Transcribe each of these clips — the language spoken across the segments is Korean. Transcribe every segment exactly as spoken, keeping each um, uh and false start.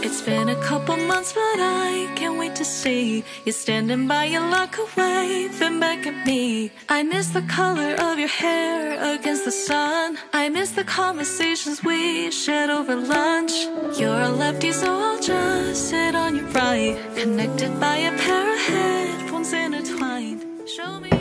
It's been a couple months, but I can't wait to see you standing by your locker, waving back at me. I miss the color of your hair against the sun. I miss the conversations we shared over lunch. You're a lefty, so I'll just sit on your right, connected by a pair of headphones intertwined. Show me.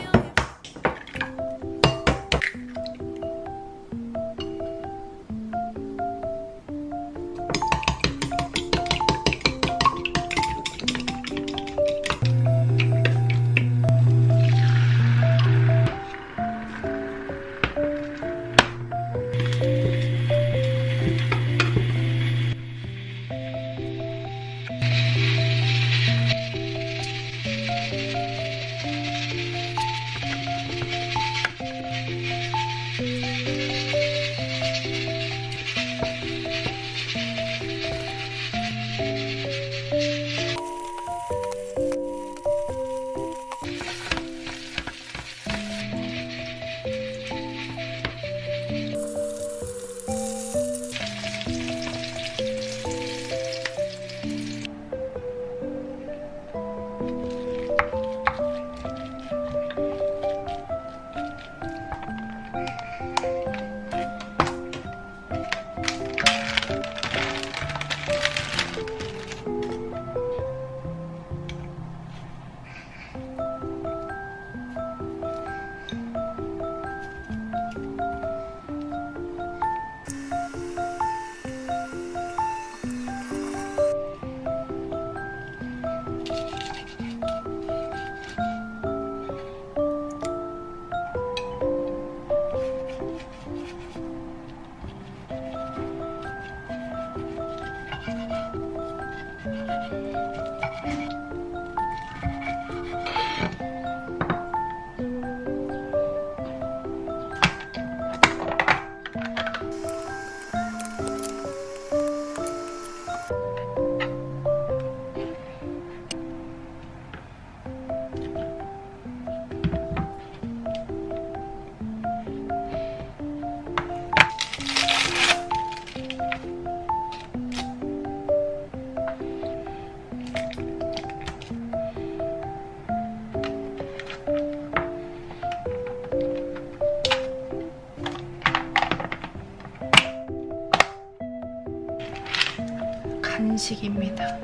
간식입니다.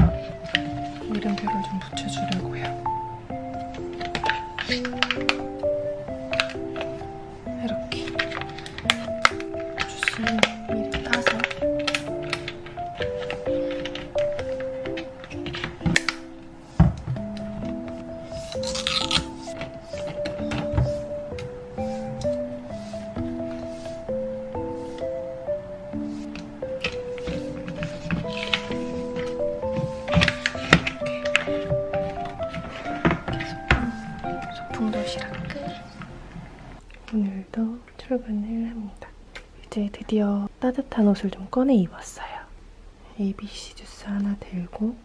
이름표를 좀 붙여주려고요. 이렇게 주스를 미리 따서 도시락 끝. 오늘도 출근을 합니다. 이제 드디어 따뜻한 옷을 좀 꺼내 입었어요. 에이비씨 주스 하나 들고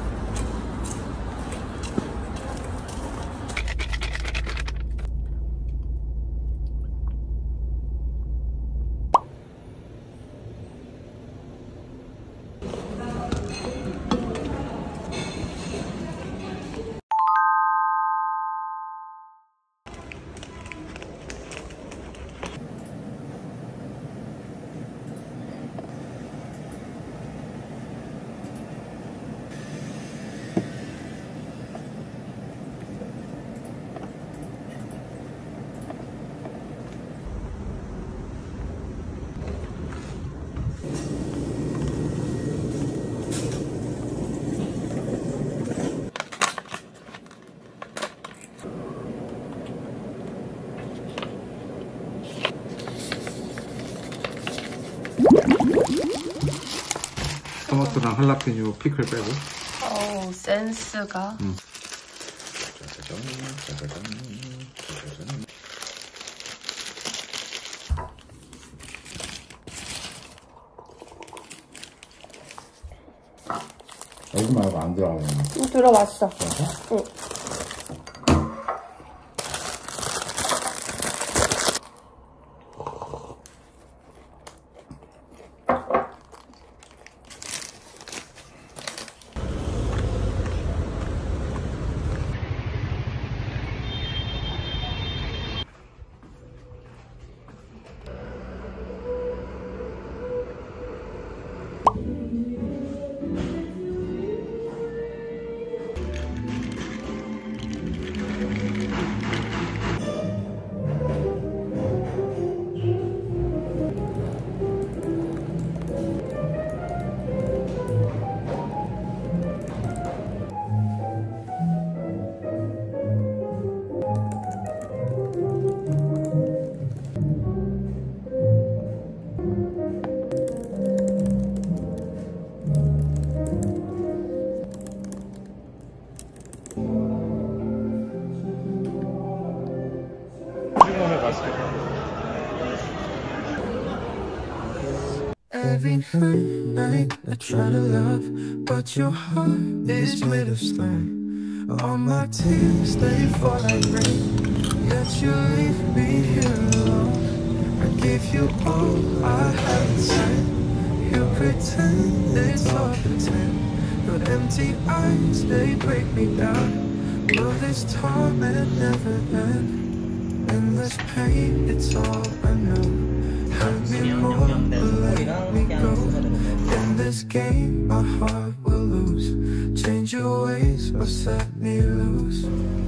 토마토랑 할라피뇨 피클 빼고. 어우 센스가. 음. 여기 말고 안 들어가네. 응, 들어왔어. 응. Every night I try to love, but your heart is made of stone. All my tears, they fall like rain, yet you leave me here alone. I give you all I haven't said. You pretend it's all pretend. Your empty eyes, they break me down. Will this torment never end? Endless pain, it's all I know. Hurt me more, but let me go. In this game, my heart will lose. Change your ways or set me loose.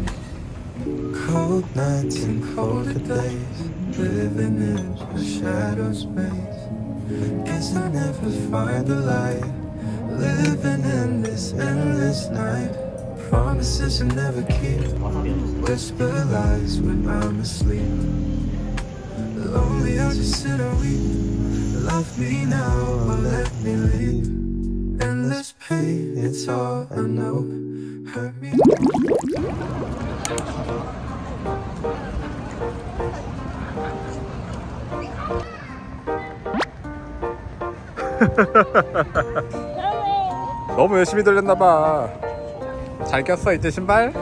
Cold nights and colder days, living in a shadow space. Guess I'll never find the light, living in this endless night. Promises I never keep, whisper lies when I'm asleep. Lonely, I'll just sit and weep. Love me now or let me leave. Endless pain, it's all I know. Hurt me. 너무 열심히 돌렸나봐. 잘 꼈어 이제 신발?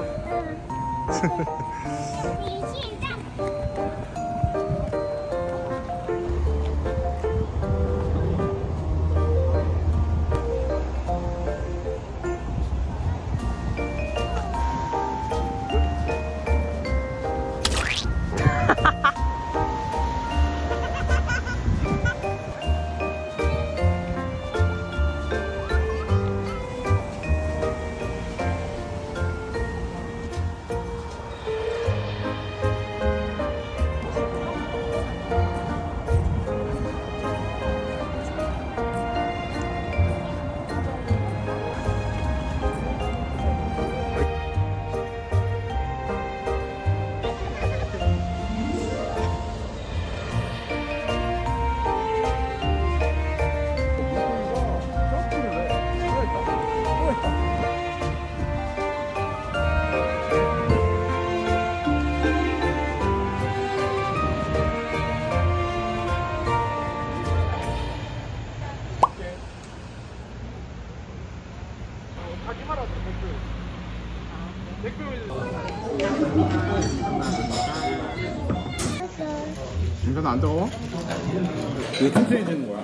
인간은 안 더워? 이거 천천히 주는 거야.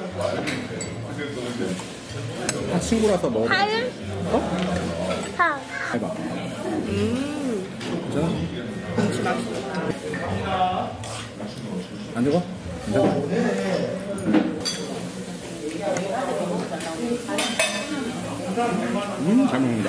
다 친구라서 먹어. 하윤? 어? 하. 해봐. 음. 괜찮아? 김치 맛있어. 안 적어? 안 적어? 음, 잘 먹는다.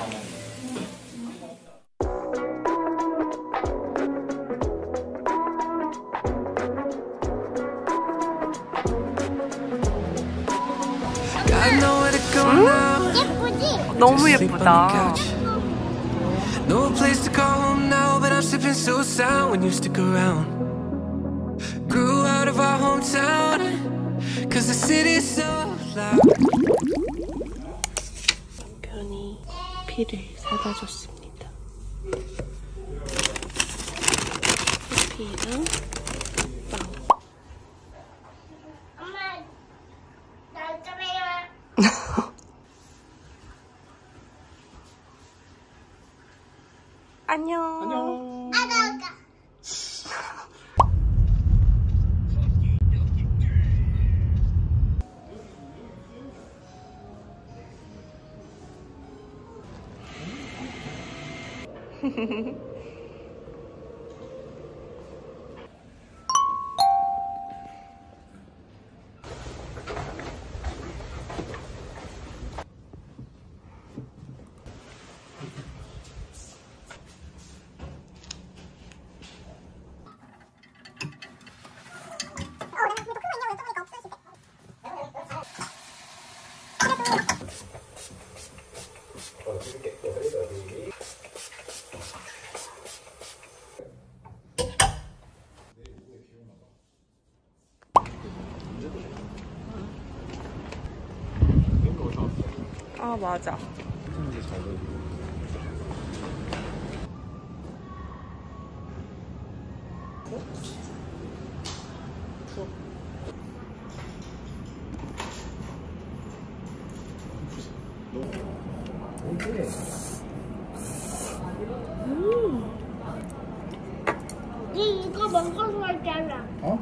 예쁘지? 너무 예쁘다. No place to call home now, but I'm sipping so sound when you stick around. Grew out of our hometown, cause the city's so loud. 남편이 커피를 사다 줬습니다. 커피랑 빵. 엄마, 나 좀 해요. 안녕. 안녕. 아가가. 아 맞아. 니 이거 먹어서 했잖아. 어?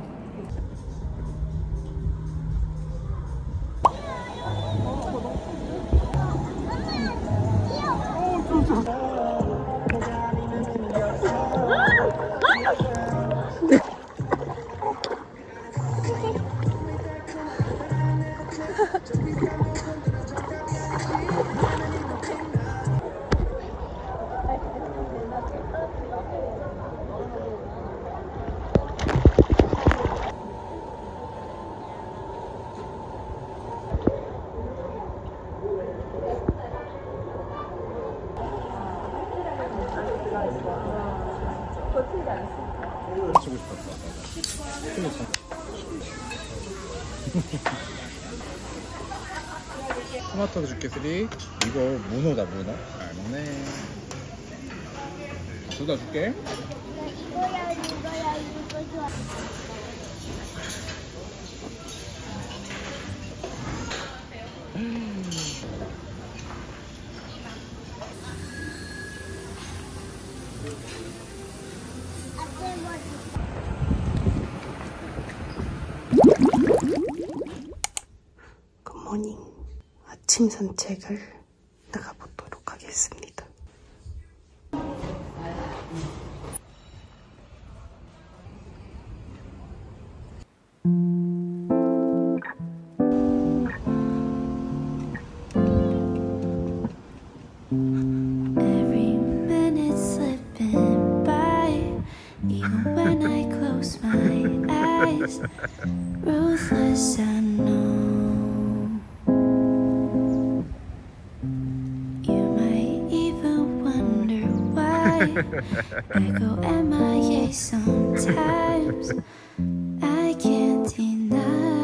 치고 싶었어. 토마토도 줄게 쓰리. 이거 문어다 문어. 잘 먹네. 둘 다 줄게. 이거야 이거야 이거 좋아. 굿모닝. 아침 산책을 나가보도록 하겠습니다. Every minute slipping by, even when I close my eyes. Ruthless, I know. You might even wonder why I go M I A sometimes. I can't deny.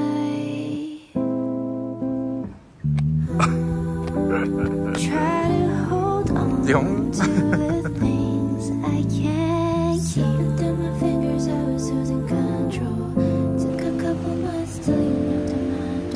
Try to hold on 뿅. to the things I can't keep. Through my fingers, I was losing control. Took a couple months till you knocked on my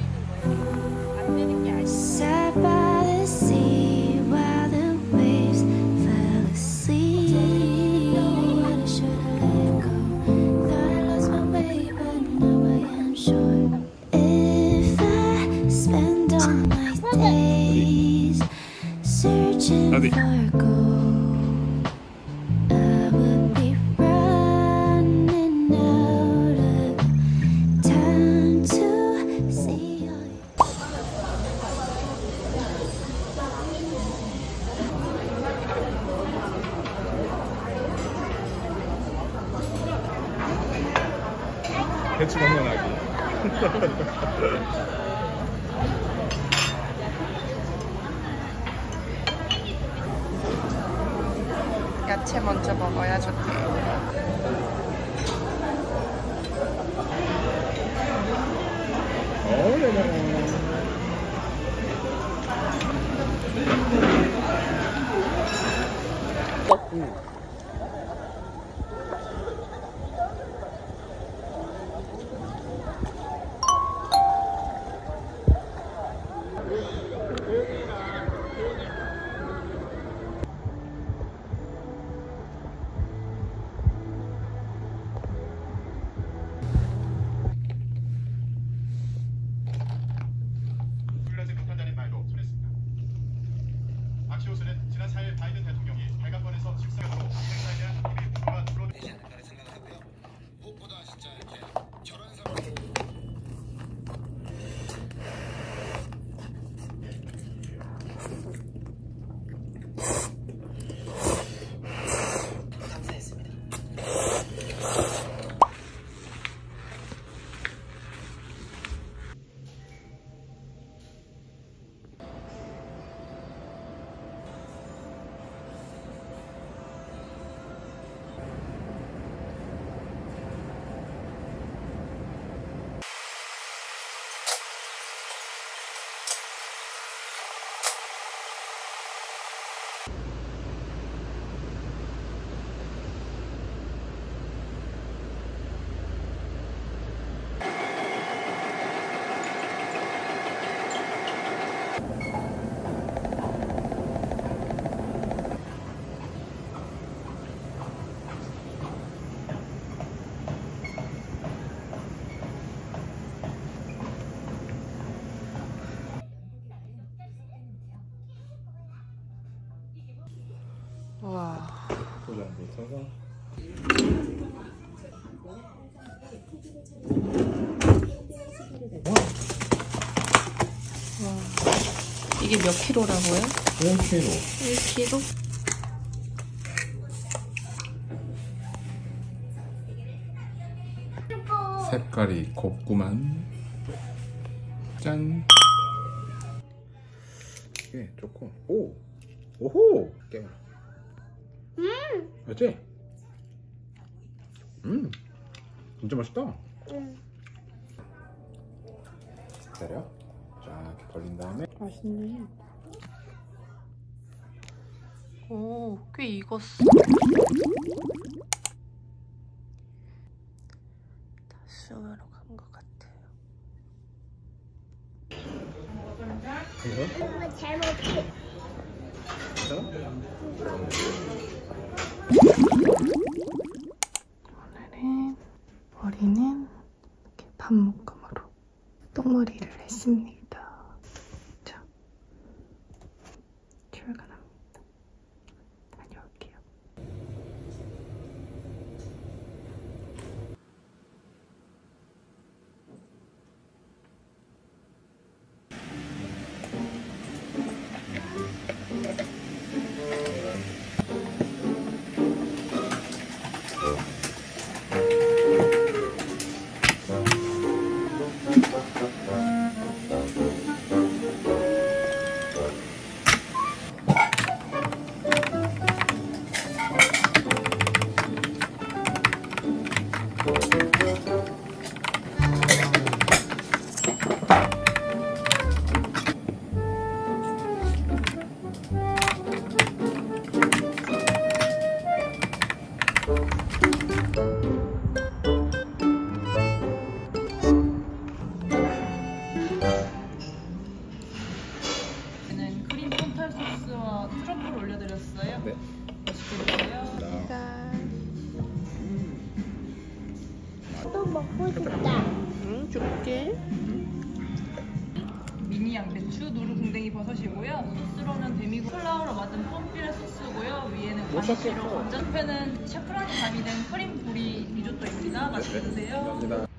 door. Sat by the sea while the waves fell asleep. Didn't know when I should have let go. Thought I lost my way, but now I am sure. If I spend all my days searching 어디? for gold, I would be running out of time to see all you. 배추 건너나기. 야채 먼저 먹어야 좋대요. 훌라지 못한다는 말도 전했습니다. 아키오스는 지난 사 일 바이든 대통령이 백악관에서 식사로 와. 포장부터가 이게 몇 킬로라고요? 일 킬로그램. 일 킬로그램? 색깔이 곱구만. 짠. 이게 좋고. 오. 오호. 깨물어. 음. 맞지? 음. 진짜 맛있다. 응. 기다려. 쫙 이렇게 벌린 다음에. 맛있네. 오, 꽤 익었어. 다 수영하러 간 것 같아요. 이거? 엄마 잘 먹지? 오늘은 머리는 이렇게 반묶음으로 똥머리를 했습니다. 자, 출근합니다. 다녀올게요. 저는 크림 폰탈 소스와 트러플 올려드렸어요. 네. 맛있게 드세요. 또 먹고 싶다. 응, 줄게. 미니 양배추, 누르 궁뎅이 버섯이고요. 소스로는 데미고 플라워로 만든 펌피레 소스고요. 위에는 가니쉬로 건전팬은 샤프란이 가미된 크림 보리 리조또입니다. 맛있게 드세요. 감사합니다.